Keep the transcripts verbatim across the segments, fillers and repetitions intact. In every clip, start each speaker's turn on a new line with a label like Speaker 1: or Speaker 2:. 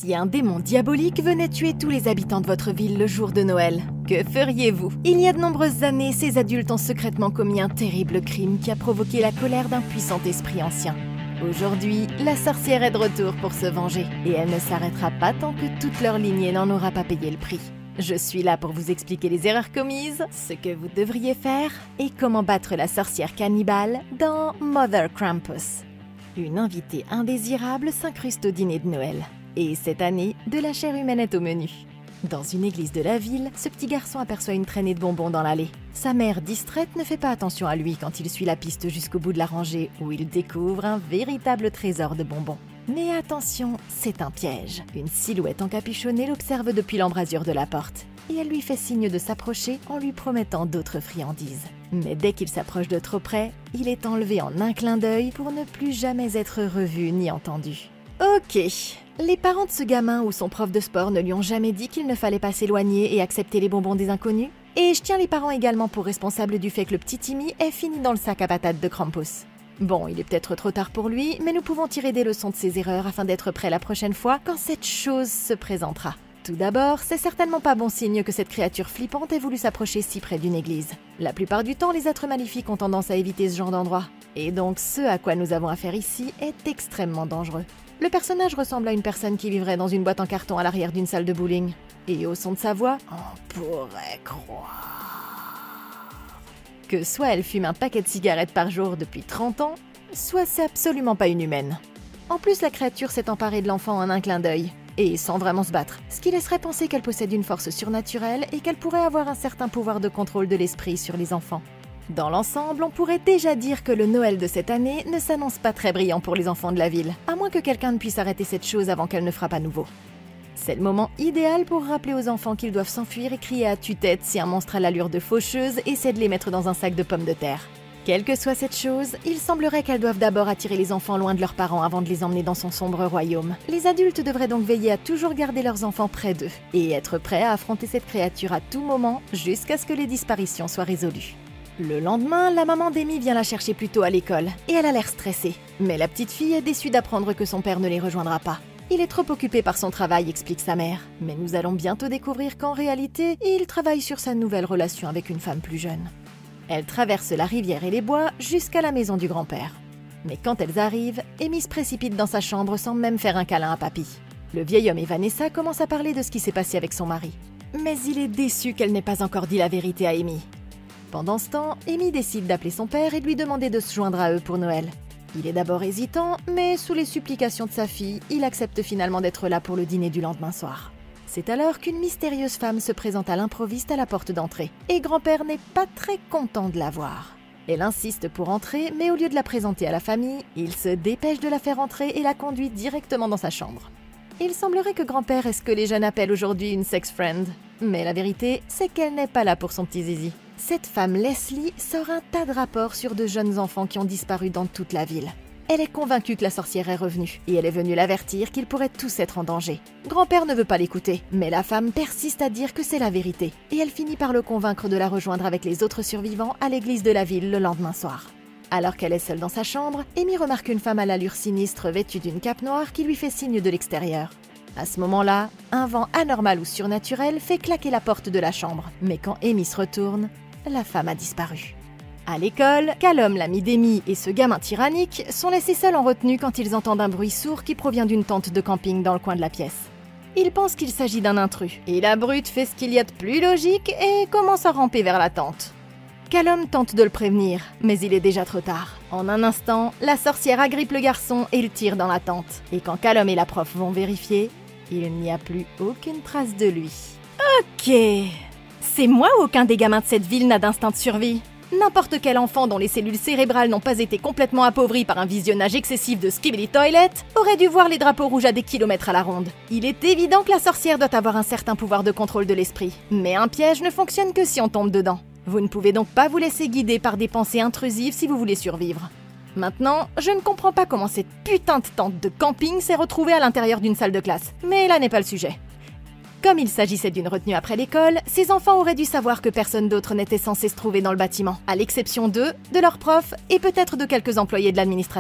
Speaker 1: Si un démon diabolique venait tuer tous les habitants de votre ville le jour de Noël, que feriez-vous? Il y a de nombreuses années, ces adultes ont secrètement commis un terrible crime qui a provoqué la colère d'un puissant esprit ancien. Aujourd'hui, la sorcière est de retour pour se venger, et elle ne s'arrêtera pas tant que toute leur lignée n'en aura pas payé le prix. Je suis là pour vous expliquer les erreurs commises, ce que vous devriez faire, et comment battre la sorcière cannibale dans Mother Krampus. Une invitée indésirable s'incruste au dîner de Noël. Et cette année, de la chair humaine est au menu. Dans une église de la ville, ce petit garçon aperçoit une traînée de bonbons dans l'allée. Sa mère, distraite, ne fait pas attention à lui quand il suit la piste jusqu'au bout de la rangée, où il découvre un véritable trésor de bonbons. Mais attention, c'est un piège. Une silhouette encapuchonnée l'observe depuis l'embrasure de la porte, et elle lui fait signe de s'approcher en lui promettant d'autres friandises. Mais dès qu'il s'approche de trop près, il est enlevé en un clin d'œil pour ne plus jamais être revu ni entendu. Ok, les parents de ce gamin ou son prof de sport ne lui ont jamais dit qu'il ne fallait pas s'éloigner et accepter les bonbons des inconnus. Et je tiens les parents également pour responsables du fait que le petit Timmy est fini dans le sac à patates de Krampus. Bon, il est peut-être trop tard pour lui, mais nous pouvons tirer des leçons de ses erreurs afin d'être prêts la prochaine fois quand cette chose se présentera. Tout d'abord, c'est certainement pas bon signe que cette créature flippante ait voulu s'approcher si près d'une église. La plupart du temps, les êtres maléfiques ont tendance à éviter ce genre d'endroit. Et donc, ce à quoi nous avons affaire ici est extrêmement dangereux. Le personnage ressemble à une personne qui vivrait dans une boîte en carton à l'arrière d'une salle de bowling. Et au son de sa voix, on pourrait croire que soit elle fume un paquet de cigarettes par jour depuis trente ans, soit c'est absolument pas une humaine. En plus, la créature s'est emparée de l'enfant en un clin d'œil, et sans vraiment se battre, ce qui laisserait penser qu'elle possède une force surnaturelle et qu'elle pourrait avoir un certain pouvoir de contrôle de l'esprit sur les enfants. Dans l'ensemble, on pourrait déjà dire que le Noël de cette année ne s'annonce pas très brillant pour les enfants de la ville, à moins que quelqu'un ne puisse arrêter cette chose avant qu'elle ne frappe à nouveau. C'est le moment idéal pour rappeler aux enfants qu'ils doivent s'enfuir et crier à tue-tête si un monstre à l'allure de faucheuse essaie de les mettre dans un sac de pommes de terre. Quelle que soit cette chose, il semblerait qu'elles doivent d'abord attirer les enfants loin de leurs parents avant de les emmener dans son sombre royaume. Les adultes devraient donc veiller à toujours garder leurs enfants près d'eux, et être prêts à affronter cette créature à tout moment, jusqu'à ce que les disparitions soient résolues. Le lendemain, la maman d'Amy vient la chercher plus tôt à l'école, et elle a l'air stressée. Mais la petite fille est déçue d'apprendre que son père ne les rejoindra pas. Il est trop occupé par son travail, explique sa mère. Mais nous allons bientôt découvrir qu'en réalité, il travaille sur sa nouvelle relation avec une femme plus jeune. Elles traversent la rivière et les bois jusqu'à la maison du grand-père. Mais quand elles arrivent, Amy se précipite dans sa chambre sans même faire un câlin à papy. Le vieil homme et Vanessa commencent à parler de ce qui s'est passé avec son mari. Mais il est déçu qu'elle n'ait pas encore dit la vérité à Amy. Pendant ce temps, Amy décide d'appeler son père et de lui demander de se joindre à eux pour Noël. Il est d'abord hésitant, mais sous les supplications de sa fille, il accepte finalement d'être là pour le dîner du lendemain soir. C'est alors qu'une mystérieuse femme se présente à l'improviste à la porte d'entrée, et grand-père n'est pas très content de la voir. Elle insiste pour entrer, mais au lieu de la présenter à la famille, il se dépêche de la faire entrer et la conduit directement dans sa chambre. Il semblerait que grand-père est ce que les jeunes appellent aujourd'hui une sex friend, mais la vérité, c'est qu'elle n'est pas là pour son petit zizi. Cette femme Leslie sort un tas de rapports sur de jeunes enfants qui ont disparu dans toute la ville. Elle est convaincue que la sorcière est revenue, et elle est venue l'avertir qu'ils pourraient tous être en danger. Grand-père ne veut pas l'écouter, mais la femme persiste à dire que c'est la vérité, et elle finit par le convaincre de la rejoindre avec les autres survivants à l'église de la ville le lendemain soir. Alors qu'elle est seule dans sa chambre, Amy remarque une femme à l'allure sinistre vêtue d'une cape noire qui lui fait signe de l'extérieur. À ce moment-là, un vent anormal ou surnaturel fait claquer la porte de la chambre, mais quand Amy se retourne, la femme a disparu. À l'école, Callum, l'ami d'Amy, et ce gamin tyrannique sont laissés seuls en retenue quand ils entendent un bruit sourd qui provient d'une tente de camping dans le coin de la pièce. Ils pensent qu'il s'agit d'un intrus, et la brute fait ce qu'il y a de plus logique et commence à ramper vers la tente. Callum tente de le prévenir, mais il est déjà trop tard. En un instant, la sorcière agrippe le garçon et le tire dans la tente. Et quand Callum et la prof vont vérifier, il n'y a plus aucune trace de lui. Ok, c'est moi ou aucun des gamins de cette ville n'a d'instinct de survie? N'importe quel enfant dont les cellules cérébrales n'ont pas été complètement appauvries par un visionnage excessif de Skibidi Toilet aurait dû voir les drapeaux rouges à des kilomètres à la ronde. Il est évident que la sorcière doit avoir un certain pouvoir de contrôle de l'esprit. Mais un piège ne fonctionne que si on tombe dedans. Vous ne pouvez donc pas vous laisser guider par des pensées intrusives si vous voulez survivre. Maintenant, je ne comprends pas comment cette putain de tente de camping s'est retrouvée à l'intérieur d'une salle de classe. Mais là n'est pas le sujet. Comme il s'agissait d'une retenue après l'école, ces enfants auraient dû savoir que personne d'autre n'était censé se trouver dans le bâtiment, à l'exception d'eux, de leurs profs et peut-être de quelques employés de l'administration.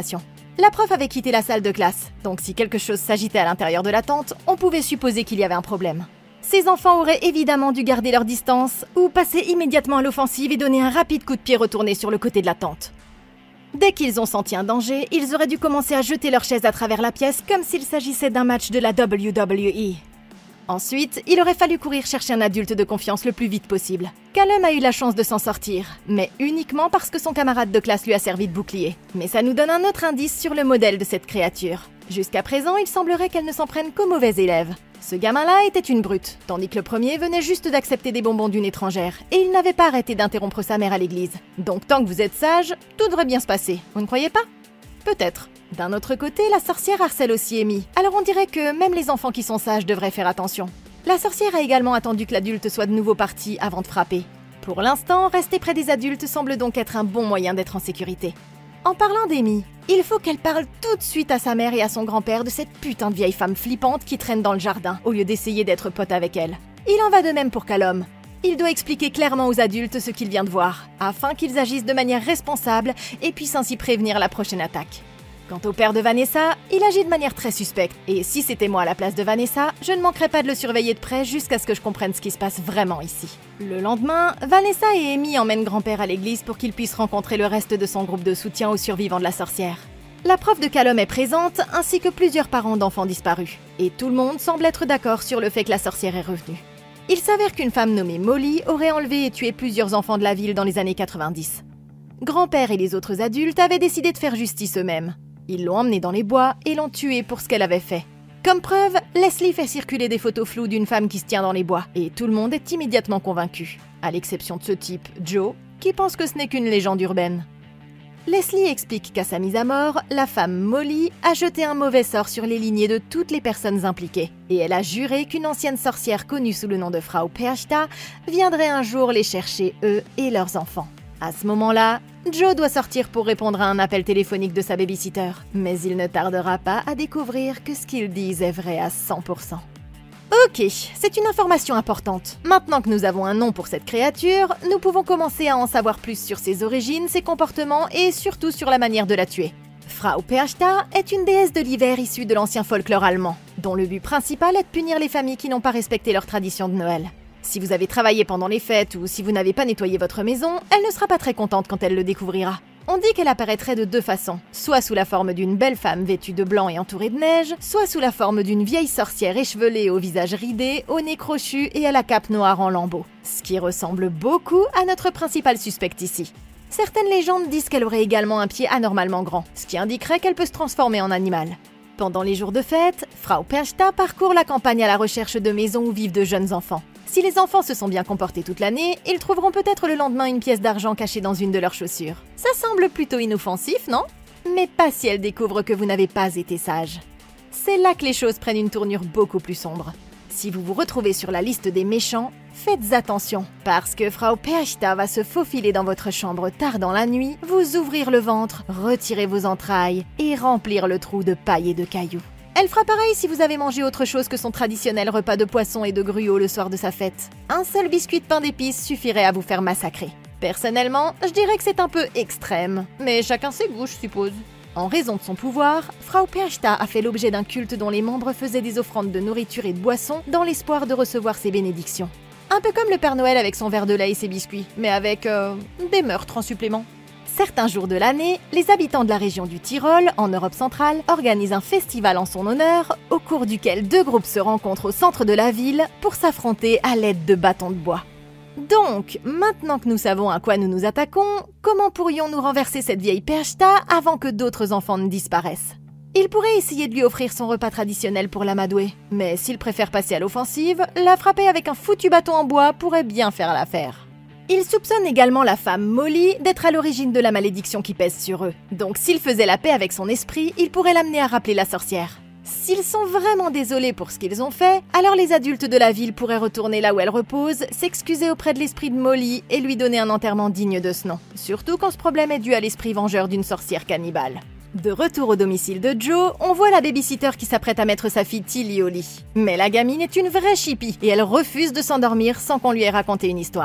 Speaker 1: La prof avait quitté la salle de classe, donc si quelque chose s'agitait à l'intérieur de la tente, on pouvait supposer qu'il y avait un problème. Ces enfants auraient évidemment dû garder leur distance, ou passer immédiatement à l'offensive et donner un rapide coup de pied retourné sur le côté de la tente. Dès qu'ils ont senti un danger, ils auraient dû commencer à jeter leurs chaises à travers la pièce comme s'il s'agissait d'un match de la W W E. Ensuite, il aurait fallu courir chercher un adulte de confiance le plus vite possible. Callum a eu la chance de s'en sortir, mais uniquement parce que son camarade de classe lui a servi de bouclier. Mais ça nous donne un autre indice sur le modèle de cette créature. Jusqu'à présent, il semblerait qu'elle ne s'en prenne qu'aux mauvais élèves. Ce gamin-là était une brute, tandis que le premier venait juste d'accepter des bonbons d'une étrangère, et il n'avait pas arrêté d'interrompre sa mère à l'église. Donc tant que vous êtes sage, tout devrait bien se passer, vous ne croyez pas? Peut-être. D'un autre côté, la sorcière harcèle aussi Amy, alors on dirait que même les enfants qui sont sages devraient faire attention. La sorcière a également attendu que l'adulte soit de nouveau parti avant de frapper. Pour l'instant, rester près des adultes semble donc être un bon moyen d'être en sécurité. En parlant d'Amy, il faut qu'elle parle tout de suite à sa mère et à son grand-père de cette putain de vieille femme flippante qui traîne dans le jardin, au lieu d'essayer d'être pote avec elle. Il en va de même pour Callum. Il doit expliquer clairement aux adultes ce qu'il vient de voir, afin qu'ils agissent de manière responsable et puissent ainsi prévenir la prochaine attaque. Quant au père de Vanessa, il agit de manière très suspecte, et si c'était moi à la place de Vanessa, je ne manquerais pas de le surveiller de près jusqu'à ce que je comprenne ce qui se passe vraiment ici. Le lendemain, Vanessa et Amy emmènent grand-père à l'église pour qu'il puisse rencontrer le reste de son groupe de soutien aux survivants de la sorcière. La prof de Callum est présente, ainsi que plusieurs parents d'enfants disparus, et tout le monde semble être d'accord sur le fait que la sorcière est revenue. Il s'avère qu'une femme nommée Molly aurait enlevé et tué plusieurs enfants de la ville dans les années quatre-vingt-dix. Grand-père et les autres adultes avaient décidé de faire justice eux-mêmes. Ils l'ont emmenée dans les bois et l'ont tuée pour ce qu'elle avait fait. Comme preuve, Leslie fait circuler des photos floues d'une femme qui se tient dans les bois, et tout le monde est immédiatement convaincu, à l'exception de ce type, Joe, qui pense que ce n'est qu'une légende urbaine. Leslie explique qu'à sa mise à mort, la femme Molly a jeté un mauvais sort sur les lignées de toutes les personnes impliquées, et elle a juré qu'une ancienne sorcière connue sous le nom de Frau Perchta viendrait un jour les chercher eux et leurs enfants. À ce moment-là, Joe doit sortir pour répondre à un appel téléphonique de sa babysitter, mais il ne tardera pas à découvrir que ce qu'ils disent est vrai à cent pour cent. Ok, c'est une information importante. Maintenant que nous avons un nom pour cette créature, nous pouvons commencer à en savoir plus sur ses origines, ses comportements et surtout sur la manière de la tuer. Frau Perchta est une déesse de l'hiver issue de l'ancien folklore allemand, dont le but principal est de punir les familles qui n'ont pas respecté leur tradition de Noël. Si vous avez travaillé pendant les fêtes ou si vous n'avez pas nettoyé votre maison, elle ne sera pas très contente quand elle le découvrira. On dit qu'elle apparaîtrait de deux façons, soit sous la forme d'une belle femme vêtue de blanc et entourée de neige, soit sous la forme d'une vieille sorcière échevelée au visage ridé, au nez crochu et à la cape noire en lambeaux. Ce qui ressemble beaucoup à notre principal suspect ici. Certaines légendes disent qu'elle aurait également un pied anormalement grand, ce qui indiquerait qu'elle peut se transformer en animal. Pendant les jours de fête, Frau Perchta parcourt la campagne à la recherche de maisons où vivent de jeunes enfants. Si les enfants se sont bien comportés toute l'année, ils trouveront peut-être le lendemain une pièce d'argent cachée dans une de leurs chaussures. Ça semble plutôt inoffensif, non? Mais pas si elle découvre que vous n'avez pas été sage. C'est là que les choses prennent une tournure beaucoup plus sombre. Si vous vous retrouvez sur la liste des méchants, faites attention, parce que Frau Perchta va se faufiler dans votre chambre tard dans la nuit, vous ouvrir le ventre, retirer vos entrailles et remplir le trou de paille et de cailloux. Elle fera pareil si vous avez mangé autre chose que son traditionnel repas de poisson et de gruau le soir de sa fête. Un seul biscuit de pain d'épices suffirait à vous faire massacrer. Personnellement, je dirais que c'est un peu extrême, mais chacun ses goûts, je suppose. En raison de son pouvoir, Frau Perchta a fait l'objet d'un culte dont les membres faisaient des offrandes de nourriture et de boissons dans l'espoir de recevoir ses bénédictions. Un peu comme le Père Noël avec son verre de lait et ses biscuits, mais avec euh, des meurtres en supplément. Certains jours de l'année, les habitants de la région du Tyrol, en Europe centrale, organisent un festival en son honneur, au cours duquel deux groupes se rencontrent au centre de la ville pour s'affronter à l'aide de bâtons de bois. Donc, maintenant que nous savons à quoi nous nous attaquons, comment pourrions-nous renverser cette vieille Perchta avant que d'autres enfants ne disparaissent? Il pourrait essayer de lui offrir son repas traditionnel pour l'amadouer, mais s'il préfère passer à l'offensive, la frapper avec un foutu bâton en bois pourrait bien faire l'affaire. Il soupçonne également la femme Molly d'être à l'origine de la malédiction qui pèse sur eux. Donc s'il faisait la paix avec son esprit, il pourrait l'amener à rappeler la sorcière. S'ils sont vraiment désolés pour ce qu'ils ont fait, alors les adultes de la ville pourraient retourner là où elle repose, s'excuser auprès de l'esprit de Molly et lui donner un enterrement digne de ce nom. Surtout quand ce problème est dû à l'esprit vengeur d'une sorcière cannibale. De retour au domicile de Joe, on voit la babysitter qui s'apprête à mettre sa fille Tilly au lit. Mais la gamine est une vraie chippie et elle refuse de s'endormir sans qu'on lui ait raconté une histoire.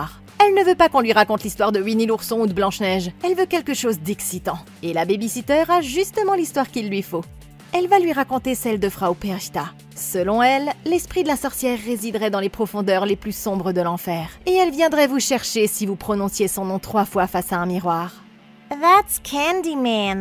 Speaker 1: Elle ne veut pas qu'on lui raconte l'histoire de Winnie l'ourson ou de Blanche-Neige. Elle veut quelque chose d'excitant. Et la babysitter a justement l'histoire qu'il lui faut. Elle va lui raconter celle de Frau Perchta. Selon elle, l'esprit de la sorcière résiderait dans les profondeurs les plus sombres de l'enfer. Et elle viendrait vous chercher si vous prononciez son nom trois fois face à un miroir.
Speaker 2: « That's Candyman »,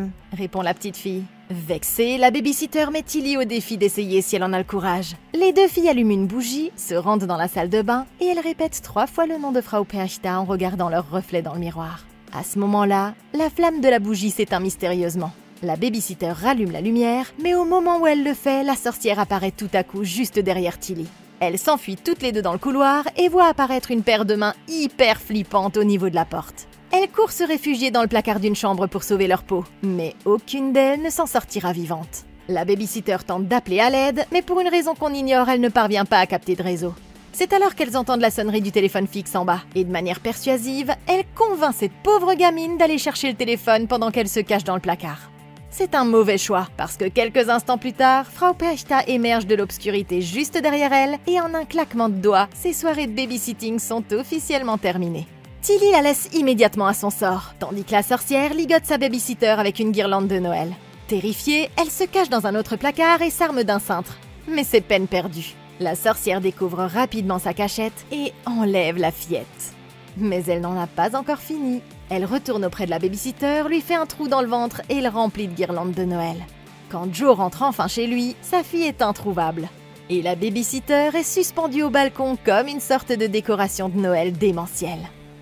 Speaker 1: répond la petite fille. Vexée, la babysitter met Tilly au défi d'essayer si elle en a le courage. Les deux filles allument une bougie, se rendent dans la salle de bain et elles répètent trois fois le nom de Frau Perchta en regardant leur reflet dans le miroir. À ce moment-là, la flamme de la bougie s'éteint mystérieusement. La babysitter rallume la lumière, mais au moment où elle le fait, la sorcière apparaît tout à coup juste derrière Tilly. Elles s'enfuient toutes les deux dans le couloir et voient apparaître une paire de mains hyper flippantes au niveau de la porte. Elles courent se réfugier dans le placard d'une chambre pour sauver leur peau, mais aucune d'elles ne s'en sortira vivante. La babysitter tente d'appeler à l'aide, mais pour une raison qu'on ignore, elle ne parvient pas à capter de réseau. C'est alors qu'elles entendent la sonnerie du téléphone fixe en bas, et de manière persuasive, elle convainc cette pauvre gamine d'aller chercher le téléphone pendant qu'elle se cache dans le placard. C'est un mauvais choix, parce que quelques instants plus tard, Frau Perchta émerge de l'obscurité juste derrière elle, et en un claquement de doigts, ses soirées de babysitting sont officiellement terminées. Tilly la laisse immédiatement à son sort, tandis que la sorcière ligote sa babysitter avec une guirlande de Noël. Terrifiée, elle se cache dans un autre placard et s'arme d'un cintre. Mais c'est peine perdue. La sorcière découvre rapidement sa cachette et enlève la fillette. Mais elle n'en a pas encore fini. Elle retourne auprès de la babysitter, lui fait un trou dans le ventre et le remplit de guirlandes de Noël. Quand Joe rentre enfin chez lui, sa fille est introuvable. Et la babysitter est suspendue au balcon comme une sorte de décoration de Noël démentielle.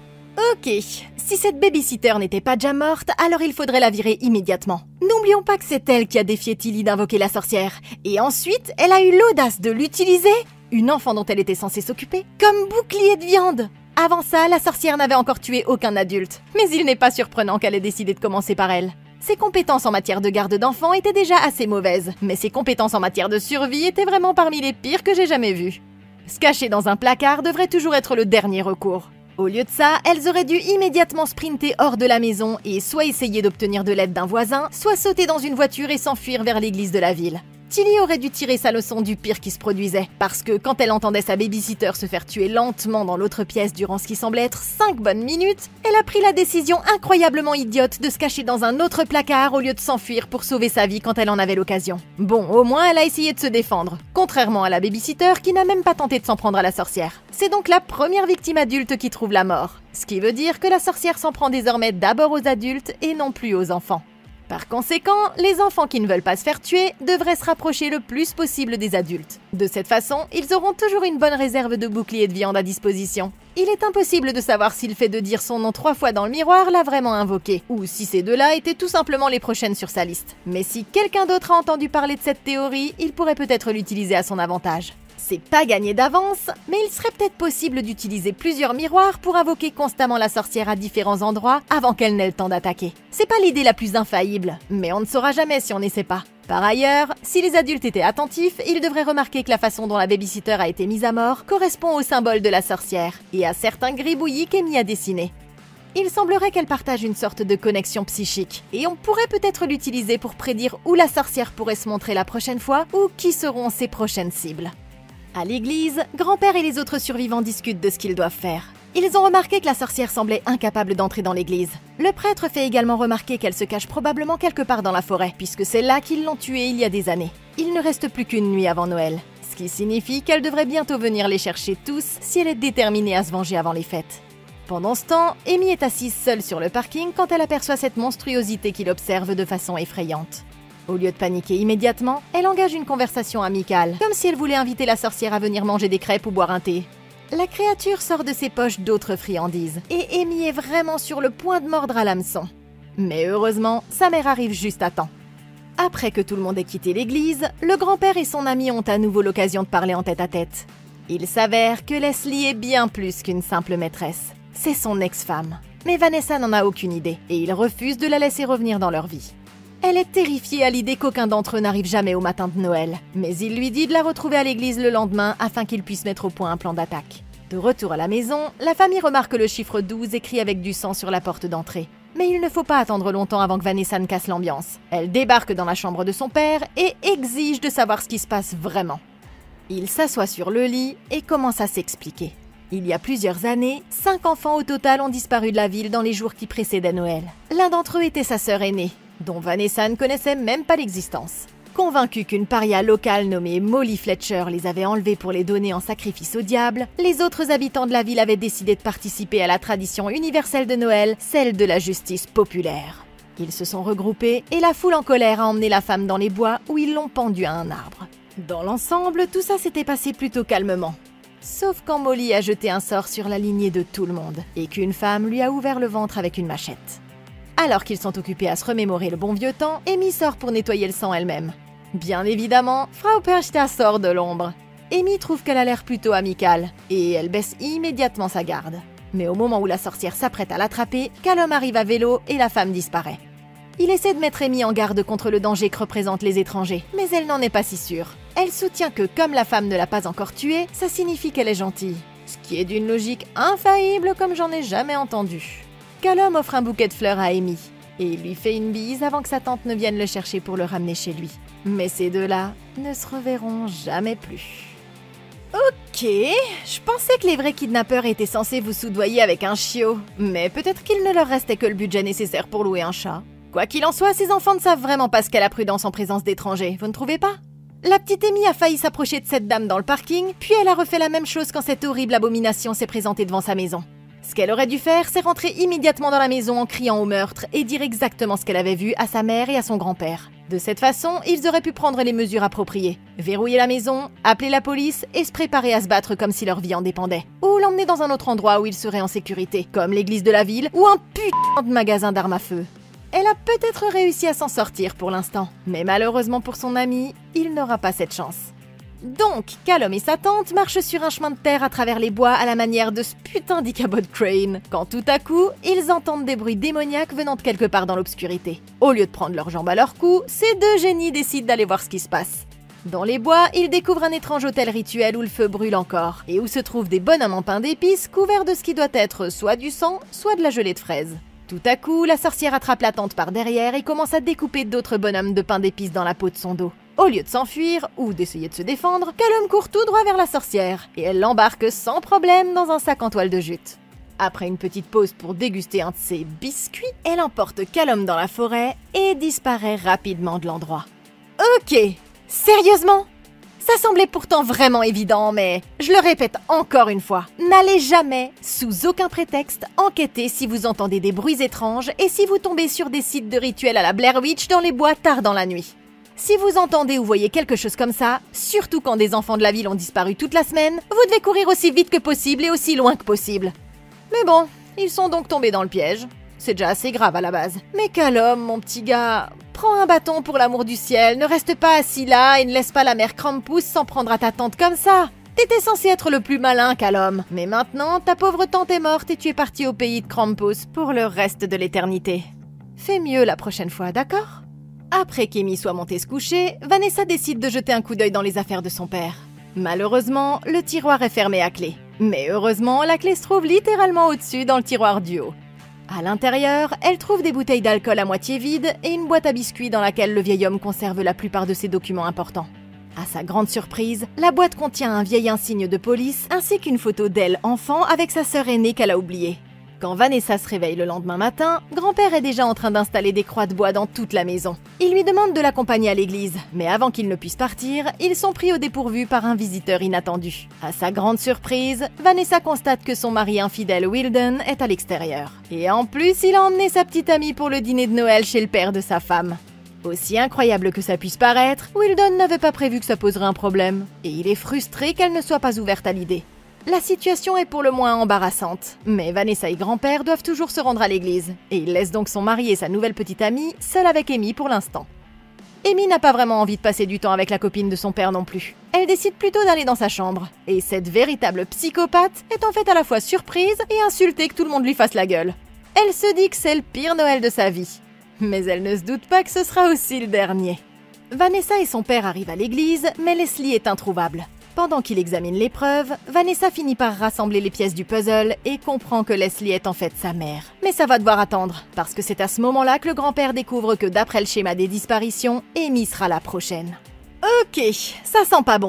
Speaker 1: Ok, si cette babysitter n'était pas déjà morte, alors il faudrait la virer immédiatement. N'oublions pas que c'est elle qui a défié Tilly d'invoquer la sorcière. Et ensuite, elle a eu l'audace de l'utiliser, une enfant dont elle était censée s'occuper, comme bouclier de viande. Avant ça, la sorcière n'avait encore tué aucun adulte. Mais il n'est pas surprenant qu'elle ait décidé de commencer par elle. Ses compétences en matière de garde d'enfants étaient déjà assez mauvaises, mais ses compétences en matière de survie étaient vraiment parmi les pires que j'ai jamais vues. Se cacher dans un placard devrait toujours être le dernier recours. Au lieu de ça, elles auraient dû immédiatement sprinter hors de la maison et soit essayer d'obtenir de l'aide d'un voisin, soit sauter dans une voiture et s'enfuir vers l'église de la ville. Tilly aurait dû tirer sa leçon du pire qui se produisait, parce que quand elle entendait sa babysitter se faire tuer lentement dans l'autre pièce durant ce qui semblait être cinq bonnes minutes, elle a pris la décision incroyablement idiote de se cacher dans un autre placard au lieu de s'enfuir pour sauver sa vie quand elle en avait l'occasion. Bon, au moins elle a essayé de se défendre, contrairement à la babysitter qui n'a même pas tenté de s'en prendre à la sorcière. C'est donc la première victime adulte qui trouve la mort, ce qui veut dire que la sorcière s'en prend désormais d'abord aux adultes et non plus aux enfants. Par conséquent, les enfants qui ne veulent pas se faire tuer devraient se rapprocher le plus possible des adultes. De cette façon, ils auront toujours une bonne réserve de boucliers de viande à disposition. Il est impossible de savoir si le fait de dire son nom trois fois dans le miroir l'a vraiment invoqué, ou si ces deux-là étaient tout simplement les prochaines sur sa liste. Mais si quelqu'un d'autre a entendu parler de cette théorie, il pourrait peut-être l'utiliser à son avantage. C'est pas gagné d'avance, mais il serait peut-être possible d'utiliser plusieurs miroirs pour invoquer constamment la sorcière à différents endroits avant qu'elle n'ait le temps d'attaquer. C'est pas l'idée la plus infaillible, mais on ne saura jamais si on n'essaie pas. Par ailleurs, si les adultes étaient attentifs, ils devraient remarquer que la façon dont la babysitter a été mise à mort correspond au symbole de la sorcière et à certains gribouillis qu'Amy a dessinés. Il semblerait qu'elle partage une sorte de connexion psychique, et on pourrait peut-être l'utiliser pour prédire où la sorcière pourrait se montrer la prochaine fois ou qui seront ses prochaines cibles. À l'église, grand-père et les autres survivants discutent de ce qu'ils doivent faire. Ils ont remarqué que la sorcière semblait incapable d'entrer dans l'église. Le prêtre fait également remarquer qu'elle se cache probablement quelque part dans la forêt, puisque c'est là qu'ils l'ont tuée il y a des années. Il ne reste plus qu'une nuit avant Noël, ce qui signifie qu'elle devrait bientôt venir les chercher tous si elle est déterminée à se venger avant les fêtes. Pendant ce temps, Amy est assise seule sur le parking quand elle aperçoit cette monstruosité qu'il observe de façon effrayante. Au lieu de paniquer immédiatement, elle engage une conversation amicale, comme si elle voulait inviter la sorcière à venir manger des crêpes ou boire un thé. La créature sort de ses poches d'autres friandises, et Amy est vraiment sur le point de mordre à l'hameçon. Mais heureusement, sa mère arrive juste à temps. Après que tout le monde ait quitté l'église, le grand-père et son ami ont à nouveau l'occasion de parler en tête-à-tête. Il s'avère que Leslie est bien plus qu'une simple maîtresse. C'est son ex-femme. Mais Vanessa n'en a aucune idée, et il refuse de la laisser revenir dans leur vie. Elle est terrifiée à l'idée qu'aucun d'entre eux n'arrive jamais au matin de Noël, mais il lui dit de la retrouver à l'église le lendemain afin qu'il puisse mettre au point un plan d'attaque. De retour à la maison, la famille remarque le chiffre douze écrit avec du sang sur la porte d'entrée. Mais il ne faut pas attendre longtemps avant que Vanessa ne casse l'ambiance. Elle débarque dans la chambre de son père et exige de savoir ce qui se passe vraiment. Il s'assoit sur le lit et commence à s'expliquer. Il y a plusieurs années, cinq enfants au total ont disparu de la ville dans les jours qui précédaient Noël. L'un d'entre eux était sa sœur aînée, dont Vanessa ne connaissait même pas l'existence. Convaincue qu'une paria locale nommée Molly Fletcher les avait enlevés pour les donner en sacrifice au diable, les autres habitants de la ville avaient décidé de participer à la tradition universelle de Noël, celle de la justice populaire. Ils se sont regroupés et la foule en colère a emmené la femme dans les bois où ils l'ont pendue à un arbre. Dans l'ensemble, tout ça s'était passé plutôt calmement. Sauf quand Molly a jeté un sort sur la lignée de tout le monde et qu'une femme lui a ouvert le ventre avec une machette. Alors qu'ils sont occupés à se remémorer le bon vieux temps, Amy sort pour nettoyer le sang elle-même. Bien évidemment, Frau Perchta sort de l'ombre. Amy trouve qu'elle a l'air plutôt amicale, et elle baisse immédiatement sa garde. Mais au moment où la sorcière s'apprête à l'attraper, Callum arrive à vélo et la femme disparaît. Il essaie de mettre Amy en garde contre le danger que représentent les étrangers, mais elle n'en est pas si sûre. Elle soutient que comme la femme ne l'a pas encore tuée, ça signifie qu'elle est gentille. Ce qui est d'une logique infaillible comme j'en ai jamais entendu. Callum offre un bouquet de fleurs à Amy, et il lui fait une bise avant que sa tante ne vienne le chercher pour le ramener chez lui. Mais ces deux-là ne se reverront jamais plus. Ok, je pensais que les vrais kidnappeurs étaient censés vous soudoyer avec un chiot, mais peut-être qu'il ne leur restait que le budget nécessaire pour louer un chat. Quoi qu'il en soit, ces enfants ne savent vraiment pas ce qu'est la prudence en présence d'étrangers, vous ne trouvez pas? La petite Amy a failli s'approcher de cette dame dans le parking, puis elle a refait la même chose quand cette horrible abomination s'est présentée devant sa maison. Ce qu'elle aurait dû faire, c'est rentrer immédiatement dans la maison en criant au meurtre et dire exactement ce qu'elle avait vu à sa mère et à son grand-père. De cette façon, ils auraient pu prendre les mesures appropriées. Verrouiller la maison, appeler la police et se préparer à se battre comme si leur vie en dépendait. Ou l'emmener dans un autre endroit où ils seraient en sécurité, comme l'église de la ville ou un putain de magasin d'armes à feu. Elle a peut-être réussi à s'en sortir pour l'instant, mais malheureusement pour son ami, il n'aura pas cette chance. Donc, Callum et sa tante marchent sur un chemin de terre à travers les bois à la manière de ce putain d'Ichabod Crane, quand tout à coup, ils entendent des bruits démoniaques venant de quelque part dans l'obscurité. Au lieu de prendre leurs jambes à leur cou, ces deux génies décident d'aller voir ce qui se passe. Dans les bois, ils découvrent un étrange hôtel rituel où le feu brûle encore, et où se trouvent des bonhommes en pain d'épices couverts de ce qui doit être soit du sang, soit de la gelée de fraises. Tout à coup, la sorcière attrape la tante par derrière et commence à découper d'autres bonhommes de pain d'épices dans la peau de son dos. Au lieu de s'enfuir, ou d'essayer de se défendre, Callum court tout droit vers la sorcière, et elle l'embarque sans problème dans un sac en toile de jute. Après une petite pause pour déguster un de ses biscuits, elle emporte Callum dans la forêt et disparaît rapidement de l'endroit. Ok, sérieusement ? Ça semblait pourtant vraiment évident, mais je le répète encore une fois, n'allez jamais, sous aucun prétexte, enquêter si vous entendez des bruits étranges et si vous tombez sur des sites de rituels à la Blair Witch dans les bois tard dans la nuit. Si vous entendez ou voyez quelque chose comme ça, surtout quand des enfants de la ville ont disparu toute la semaine, vous devez courir aussi vite que possible et aussi loin que possible. Mais bon, ils sont donc tombés dans le piège. C'est déjà assez grave à la base. Mais Callum, mon petit gars, prends un bâton pour l'amour du ciel, ne reste pas assis là et ne laisse pas la mère Krampus s'en prendre à ta tante comme ça. T'étais censé être le plus malin, Callum. Mais maintenant, ta pauvre tante est morte et tu es parti au pays de Krampus pour le reste de l'éternité. Fais mieux la prochaine fois, d'accord ? Après qu'Amy soit montée se coucher, Vanessa décide de jeter un coup d'œil dans les affaires de son père. Malheureusement, le tiroir est fermé à clé. Mais heureusement, la clé se trouve littéralement au-dessus dans le tiroir du haut. À l'intérieur, elle trouve des bouteilles d'alcool à moitié vides et une boîte à biscuits dans laquelle le vieil homme conserve la plupart de ses documents importants. À sa grande surprise, la boîte contient un vieil insigne de police ainsi qu'une photo d'elle enfant avec sa sœur aînée qu'elle a oubliée. Quand Vanessa se réveille le lendemain matin, grand-père est déjà en train d'installer des croix de bois dans toute la maison. Il lui demande de l'accompagner à l'église, mais avant qu'il ne puisse partir, ils sont pris au dépourvu par un visiteur inattendu. À sa grande surprise, Vanessa constate que son mari infidèle Wilden est à l'extérieur. Et en plus, il a emmené sa petite amie pour le dîner de Noël chez le père de sa femme. Aussi incroyable que ça puisse paraître, Wilden n'avait pas prévu que ça poserait un problème, et il est frustré qu'elle ne soit pas ouverte à l'idée. La situation est pour le moins embarrassante, mais Vanessa et grand-père doivent toujours se rendre à l'église, et il laisse donc son mari et sa nouvelle petite amie seuls avec Amy pour l'instant. Amy n'a pas vraiment envie de passer du temps avec la copine de son père non plus. Elle décide plutôt d'aller dans sa chambre, et cette véritable psychopathe est en fait à la fois surprise et insultée que tout le monde lui fasse la gueule. Elle se dit que c'est le pire Noël de sa vie, mais elle ne se doute pas que ce sera aussi le dernier. Vanessa et son père arrivent à l'église, mais Leslie est introuvable. Pendant qu'il examine l'épreuve, Vanessa finit par rassembler les pièces du puzzle et comprend que Leslie est en fait sa mère. Mais ça va devoir attendre, parce que c'est à ce moment-là que le grand-père découvre que d'après le schéma des disparitions, Amy sera la prochaine. Ok, ça sent pas bon.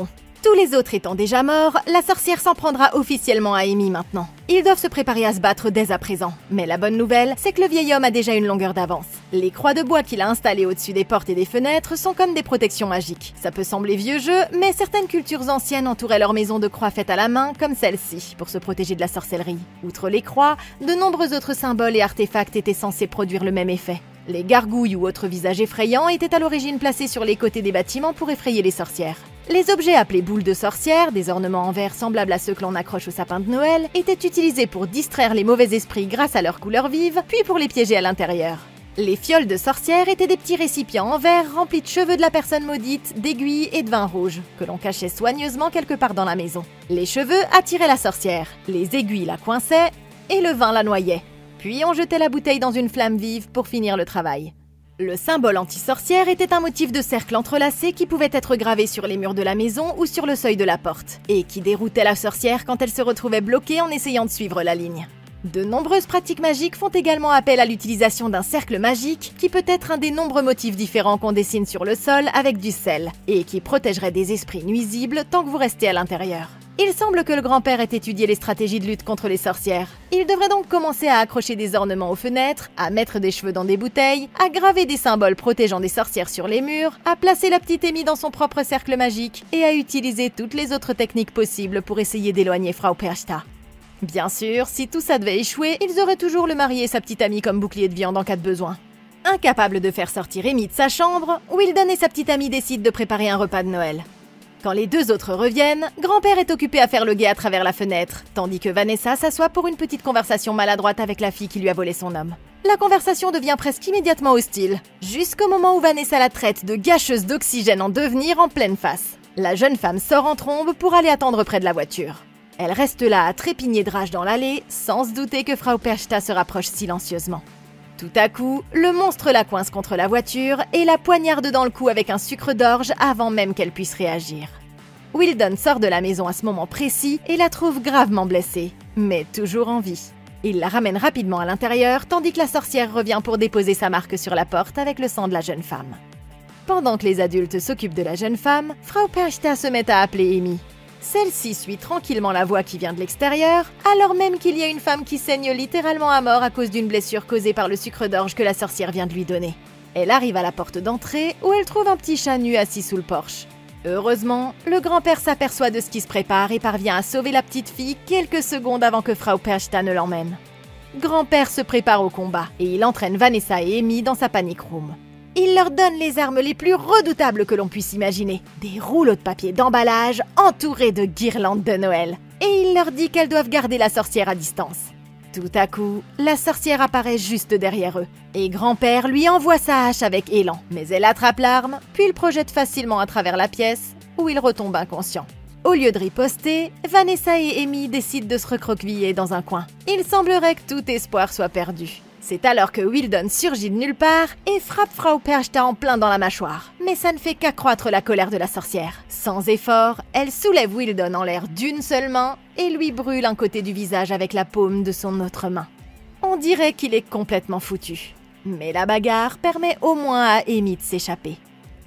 Speaker 1: Tous les autres étant déjà morts, la sorcière s'en prendra officiellement à Amy maintenant. Ils doivent se préparer à se battre dès à présent. Mais la bonne nouvelle, c'est que le vieil homme a déjà une longueur d'avance. Les croix de bois qu'il a installées au-dessus des portes et des fenêtres sont comme des protections magiques. Ça peut sembler vieux jeu, mais certaines cultures anciennes entouraient leur maison de croix faites à la main, comme celle-ci, pour se protéger de la sorcellerie. Outre les croix, de nombreux autres symboles et artefacts étaient censés produire le même effet. Les gargouilles ou autres visages effrayants étaient à l'origine placés sur les côtés des bâtiments pour effrayer les sorcières. Les objets appelés boules de sorcière, des ornements en verre semblables à ceux que l'on accroche au sapin de Noël, étaient utilisés pour distraire les mauvais esprits grâce à leur couleur vive, puis pour les piéger à l'intérieur. Les fioles de sorcière étaient des petits récipients en verre remplis de cheveux de la personne maudite, d'aiguilles et de vin rouge, que l'on cachait soigneusement quelque part dans la maison. Les cheveux attiraient la sorcière, les aiguilles la coinçaient et le vin la noyait. Puis on jetait la bouteille dans une flamme vive pour finir le travail. Le symbole anti-sorcière était un motif de cercle entrelacé qui pouvait être gravé sur les murs de la maison ou sur le seuil de la porte, et qui déroutait la sorcière quand elle se retrouvait bloquée en essayant de suivre la ligne. De nombreuses pratiques magiques font également appel à l'utilisation d'un cercle magique qui peut être un des nombreux motifs différents qu'on dessine sur le sol avec du sel, et qui protégerait des esprits nuisibles tant que vous restez à l'intérieur. Il semble que le grand-père ait étudié les stratégies de lutte contre les sorcières. Il devrait donc commencer à accrocher des ornements aux fenêtres, à mettre des cheveux dans des bouteilles, à graver des symboles protégeant des sorcières sur les murs, à placer la petite Amy dans son propre cercle magique et à utiliser toutes les autres techniques possibles pour essayer d'éloigner Frau Perchta. Bien sûr, si tout ça devait échouer, ils auraient toujours le mari et sa petite amie comme bouclier de viande en cas de besoin. Incapable de faire sortir Amy de sa chambre, Wilden et sa petite amie décident de préparer un repas de Noël. Quand les deux autres reviennent, grand-père est occupé à faire le guet à travers la fenêtre, tandis que Vanessa s'assoit pour une petite conversation maladroite avec la fille qui lui a volé son homme. La conversation devient presque immédiatement hostile, jusqu'au moment où Vanessa la traite de gâcheuse d'oxygène en devenir en pleine face. La jeune femme sort en trombe pour aller attendre près de la voiture. Elle reste là à trépigner de rage dans l'allée, sans se douter que Frau Perchta se rapproche silencieusement. Tout à coup, le monstre la coince contre la voiture et la poignarde dans le cou avec un sucre d'orge avant même qu'elle puisse réagir. Wilden sort de la maison à ce moment précis et la trouve gravement blessée, mais toujours en vie. Il la ramène rapidement à l'intérieur tandis que la sorcière revient pour déposer sa marque sur la porte avec le sang de la jeune femme. Pendant que les adultes s'occupent de la jeune femme, Frau Perchta se met à appeler Amy. Celle-ci suit tranquillement la voix qui vient de l'extérieur, alors même qu'il y a une femme qui saigne littéralement à mort à cause d'une blessure causée par le sucre d'orge que la sorcière vient de lui donner. Elle arrive à la porte d'entrée où elle trouve un petit chat nu assis sous le porche. Heureusement, le grand-père s'aperçoit de ce qui se prépare et parvient à sauver la petite fille quelques secondes avant que Frau Perchta ne l'emmène. Grand-père se prépare au combat et il entraîne Vanessa et Amy dans sa panic room. Il leur donne les armes les plus redoutables que l'on puisse imaginer. Des rouleaux de papier d'emballage entourés de guirlandes de Noël. Et il leur dit qu'elles doivent garder la sorcière à distance. Tout à coup, la sorcière apparaît juste derrière eux. Et grand-père lui envoie sa hache avec élan. Mais elle attrape l'arme, puis le projette facilement à travers la pièce, où il retombe inconscient. Au lieu de riposter, Vanessa et Amy décident de se recroqueviller dans un coin. Il semblerait que tout espoir soit perdu. C'est alors que Wilden surgit de nulle part et frappe Frau Perchta en plein dans la mâchoire. Mais ça ne fait qu'accroître la colère de la sorcière. Sans effort, elle soulève Wilden en l'air d'une seule main et lui brûle un côté du visage avec la paume de son autre main. On dirait qu'il est complètement foutu. Mais la bagarre permet au moins à Amy de s'échapper.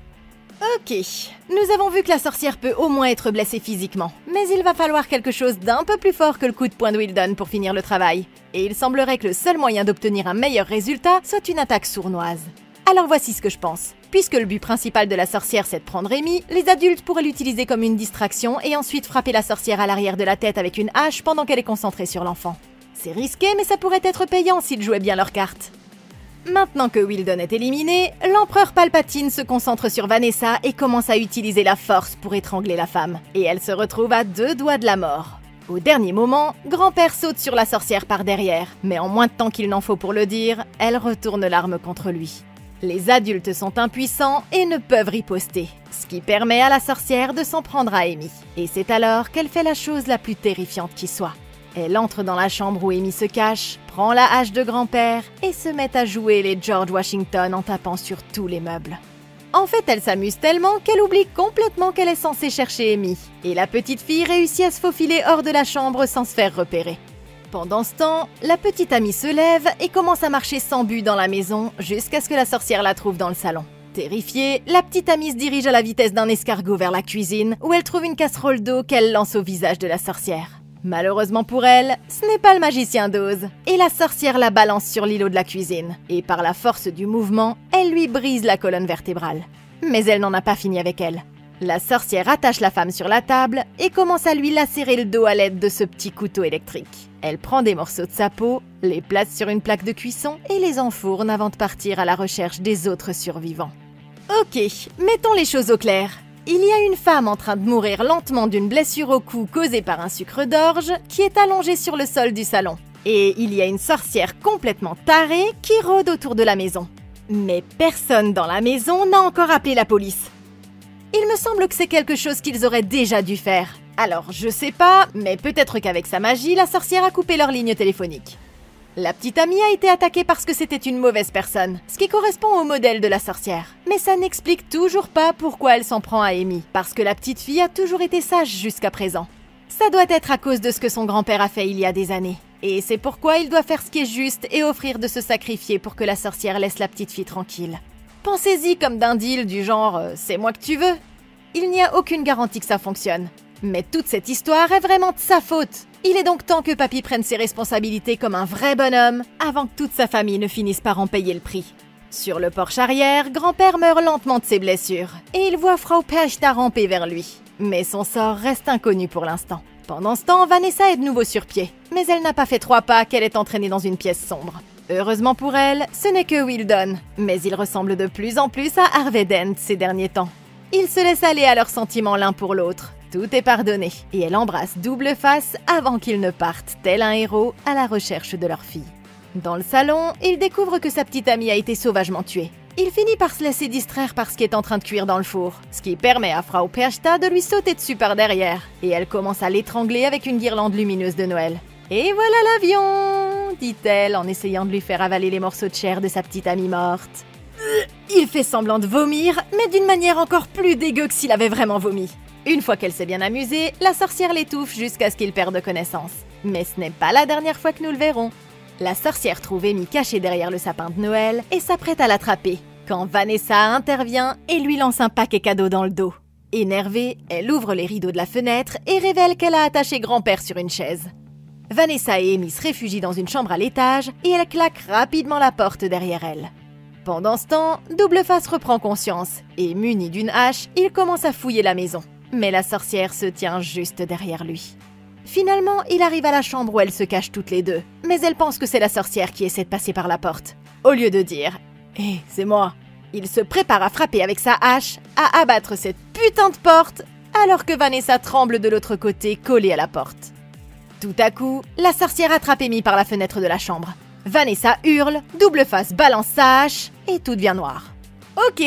Speaker 1: Ok, nous avons vu que la sorcière peut au moins être blessée physiquement, mais il va falloir quelque chose d'un peu plus fort que le coup de poing de Wilden pour finir le travail. Et il semblerait que le seul moyen d'obtenir un meilleur résultat soit une attaque sournoise. Alors voici ce que je pense. Puisque le but principal de la sorcière c'est de prendre Amy, les adultes pourraient l'utiliser comme une distraction et ensuite frapper la sorcière à l'arrière de la tête avec une hache pendant qu'elle est concentrée sur l'enfant. C'est risqué, mais ça pourrait être payant s'ils jouaient bien leurs cartes. Maintenant que Wilden est éliminé, l'empereur Palpatine se concentre sur Vanessa et commence à utiliser la force pour étrangler la femme. Et elle se retrouve à deux doigts de la mort. Au dernier moment, grand-père saute sur la sorcière par derrière, mais en moins de temps qu'il n'en faut pour le dire, elle retourne l'arme contre lui. Les adultes sont impuissants et ne peuvent riposter, ce qui permet à la sorcière de s'en prendre à Amy. Et c'est alors qu'elle fait la chose la plus terrifiante qui soit. Elle entre dans la chambre où Amy se cache, prend la hache de grand-père et se met à jouer les George Washington en tapant sur tous les meubles. En fait, elle s'amuse tellement qu'elle oublie complètement qu'elle est censée chercher Amy. Et la petite fille réussit à se faufiler hors de la chambre sans se faire repérer. Pendant ce temps, la petite amie se lève et commence à marcher sans but dans la maison jusqu'à ce que la sorcière la trouve dans le salon. Terrifiée, la petite amie se dirige à la vitesse d'un escargot vers la cuisine, où elle trouve une casserole d'eau qu'elle lance au visage de la sorcière. Malheureusement pour elle, ce n'est pas le magicien d'Oz, et la sorcière la balance sur l'îlot de la cuisine, et par la force du mouvement, elle lui brise la colonne vertébrale. Mais elle n'en a pas fini avec elle. La sorcière attache la femme sur la table et commence à lui lacérer le dos à l'aide de ce petit couteau électrique. Elle prend des morceaux de sa peau, les place sur une plaque de cuisson et les enfourne avant de partir à la recherche des autres survivants. Ok, mettons les choses au clair. Il y a une femme en train de mourir lentement d'une blessure au cou causée par un sucre d'orge qui est allongée sur le sol du salon. Et il y a une sorcière complètement tarée qui rôde autour de la maison. Mais personne dans la maison n'a encore appelé la police. Il me semble que c'est quelque chose qu'ils auraient déjà dû faire. Alors, je sais pas, mais peut-être qu'avec sa magie, la sorcière a coupé leur ligne téléphonique. La petite amie a été attaquée parce que c'était une mauvaise personne, ce qui correspond au modèle de la sorcière. Mais ça n'explique toujours pas pourquoi elle s'en prend à Amy, parce que la petite fille a toujours été sage jusqu'à présent. Ça doit être à cause de ce que son grand-père a fait il y a des années. Et c'est pourquoi il doit faire ce qui est juste et offrir de se sacrifier pour que la sorcière laisse la petite fille tranquille. Pensez-y comme d'un deal du genre euh, « c'est moi que tu veux ». Il n'y a aucune garantie que ça fonctionne. Mais toute cette histoire est vraiment de sa faute. Il est donc temps que Papy prenne ses responsabilités comme un vrai bonhomme, avant que toute sa famille ne finisse par en payer le prix. Sur le porche arrière, grand-père meurt lentement de ses blessures, et il voit Frau Perchta ramper vers lui. Mais son sort reste inconnu pour l'instant. Pendant ce temps, Vanessa est de nouveau sur pied, mais elle n'a pas fait trois pas qu'elle est entraînée dans une pièce sombre. Heureusement pour elle, ce n'est que Wildon, mais il ressemble de plus en plus à Harvey Dent ces derniers temps. Ils se laissent aller à leurs sentiments l'un pour l'autre. Tout est pardonné, et elle embrasse Double Face avant qu'ils ne partent, tel un héros, à la recherche de leur fille. Dans le salon, il découvre que sa petite amie a été sauvagement tuée. Il finit par se laisser distraire par ce qui est en train de cuire dans le four, ce qui permet à Frau Perchta de lui sauter dessus par derrière, et elle commence à l'étrangler avec une guirlande lumineuse de Noël. « Et voilà l'avion !» dit-elle en essayant de lui faire avaler les morceaux de chair de sa petite amie morte. Il fait semblant de vomir, mais d'une manière encore plus dégueu que s'il avait vraiment vomi. Une fois qu'elle s'est bien amusée, la sorcière l'étouffe jusqu'à ce qu'il perde connaissance. Mais ce n'est pas la dernière fois que nous le verrons. La sorcière trouve Amy cachée derrière le sapin de Noël et s'apprête à l'attraper, quand Vanessa intervient et lui lance un paquet cadeau dans le dos. Énervée, elle ouvre les rideaux de la fenêtre et révèle qu'elle a attaché grand-père sur une chaise. Vanessa et Amy se réfugient dans une chambre à l'étage et elle claque rapidement la porte derrière elle. Pendant ce temps, Double Face reprend conscience et, muni d'une hache, il commence à fouiller la maison. Mais la sorcière se tient juste derrière lui. Finalement, il arrive à la chambre où elles se cachent toutes les deux, mais elle pense que c'est la sorcière qui essaie de passer par la porte. Au lieu de dire « Hé, c'est moi !» il se prépare à frapper avec sa hache, à abattre cette putain de porte, alors que Vanessa tremble de l'autre côté, collée à la porte. Tout à coup, la sorcière attrape Amy par la fenêtre de la chambre. Vanessa hurle, Double Face balance sa hache, et tout devient noir. Ok,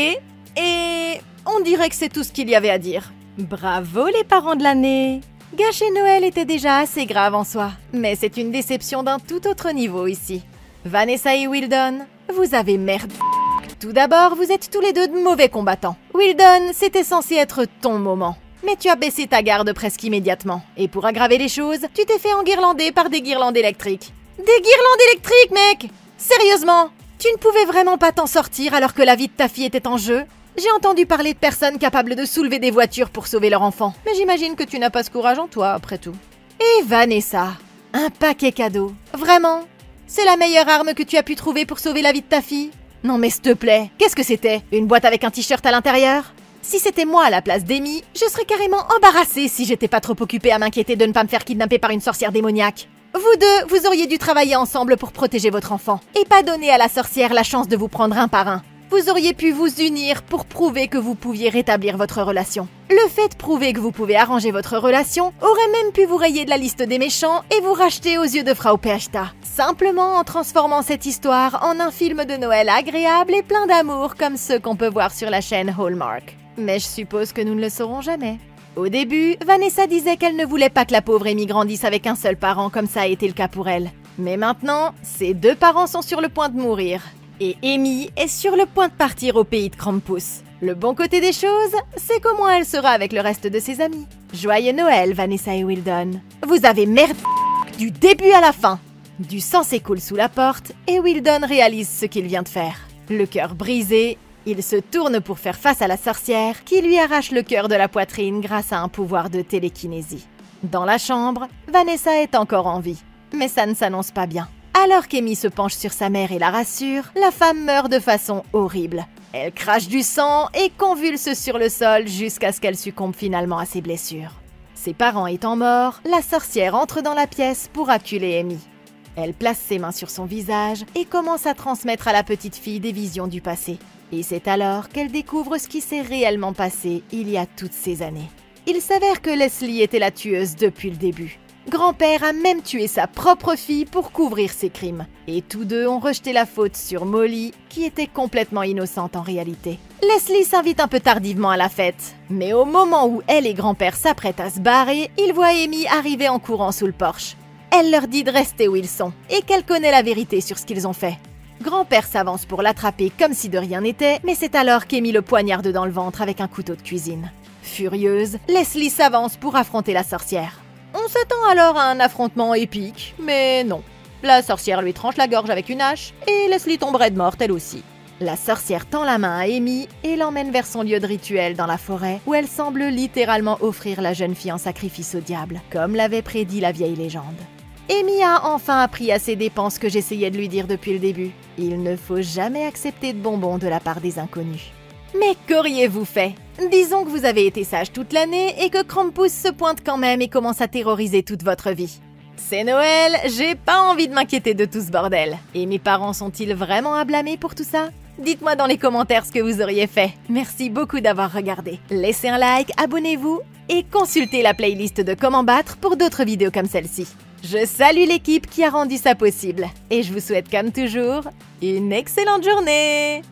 Speaker 1: et on dirait que c'est tout ce qu'il y avait à dire. Bravo les parents de l'année! Gâcher Noël était déjà assez grave en soi, mais c'est une déception d'un tout autre niveau ici. Vanessa et Wildon, vous avez merde. Tout d'abord, vous êtes tous les deux de mauvais combattants. Wildon, c'était censé être ton moment. Mais tu as baissé ta garde presque immédiatement. Et pour aggraver les choses, tu t'es fait enguirlander par des guirlandes électriques. Des guirlandes électriques, mec! Sérieusement? Tu ne pouvais vraiment pas t'en sortir alors que la vie de ta fille était en jeu? J'ai entendu parler de personnes capables de soulever des voitures pour sauver leur enfant. Mais j'imagine que tu n'as pas ce courage en toi, après tout. Et Vanessa, un paquet cadeau. Vraiment? C'est la meilleure arme que tu as pu trouver pour sauver la vie de ta fille? Non mais s'il te plaît, qu'est-ce que c'était? Une boîte avec un t-shirt à l'intérieur? Si c'était moi à la place d'Amy, je serais carrément embarrassée si j'étais pas trop occupée à m'inquiéter de ne pas me faire kidnapper par une sorcière démoniaque. Vous deux, vous auriez dû travailler ensemble pour protéger votre enfant, et pas donner à la sorcière la chance de vous prendre un par un. Vous auriez pu vous unir pour prouver que vous pouviez rétablir votre relation. Le fait de prouver que vous pouvez arranger votre relation aurait même pu vous rayer de la liste des méchants et vous racheter aux yeux de Frau Perchta. Simplement en transformant cette histoire en un film de Noël agréable et plein d'amour comme ceux qu'on peut voir sur la chaîne Hallmark. Mais je suppose que nous ne le saurons jamais. Au début, Vanessa disait qu'elle ne voulait pas que la pauvre Amy grandisse avec un seul parent comme ça a été le cas pour elle. Mais maintenant, ses deux parents sont sur le point de mourir. Et Amy est sur le point de partir au pays de Krampus. Le bon côté des choses, c'est qu'au moins elle sera avec le reste de ses amis. Joyeux Noël, Vanessa et Wildon. Vous avez merde du début à la fin. Du sang s'écoule sous la porte et Wildon réalise ce qu'il vient de faire. Le cœur brisé, Il se tourne pour faire face à la sorcière qui lui arrache le cœur de la poitrine grâce à un pouvoir de télékinésie. Dans la chambre, Vanessa est encore en vie, mais ça ne s'annonce pas bien. Alors qu'Amy se penche sur sa mère et la rassure, la femme meurt de façon horrible. Elle crache du sang et convulse sur le sol jusqu'à ce qu'elle succombe finalement à ses blessures. Ses parents étant morts, la sorcière entre dans la pièce pour acculer Amy. Elle place ses mains sur son visage et commence à transmettre à la petite fille des visions du passé. Et c'est alors qu'elle découvre ce qui s'est réellement passé il y a toutes ces années. Il s'avère que Leslie était la tueuse depuis le début. Grand-père a même tué sa propre fille pour couvrir ses crimes. Et tous deux ont rejeté la faute sur Molly, qui était complètement innocente en réalité. Leslie s'invite un peu tardivement à la fête. Mais au moment où elle et grand-père s'apprêtent à se barrer, ils voient Amy arriver en courant sous le porche. Elle leur dit de rester où ils sont et qu'elle connaît la vérité sur ce qu'ils ont fait. Grand-père s'avance pour l'attraper comme si de rien n'était, mais c'est alors qu'Amy le poignarde dans le ventre avec un couteau de cuisine. Furieuse, Leslie s'avance pour affronter la sorcière. On s'attend alors à un affrontement épique, mais non. La sorcière lui tranche la gorge avec une hache et Leslie tomberait de morte elle aussi. La sorcière tend la main à Amy et l'emmène vers son lieu de rituel dans la forêt où elle semble littéralement offrir la jeune fille en sacrifice au diable, comme l'avait prédit la vieille légende. Amy a enfin appris à ses dépens ce que j'essayais de lui dire depuis le début. Il ne faut jamais accepter de bonbons de la part des inconnus. Mais qu'auriez-vous fait? Disons que vous avez été sage toute l'année et que Krampus se pointe quand même et commence à terroriser toute votre vie. C'est Noël, j'ai pas envie de m'inquiéter de tout ce bordel. Et mes parents sont-ils vraiment à blâmer pour tout ça? Dites-moi dans les commentaires ce que vous auriez fait. Merci beaucoup d'avoir regardé. Laissez un like, abonnez-vous et consultez la playlist de Comment battre pour d'autres vidéos comme celle-ci. Je salue l'équipe qui a rendu ça possible et je vous souhaite comme toujours une excellente journée.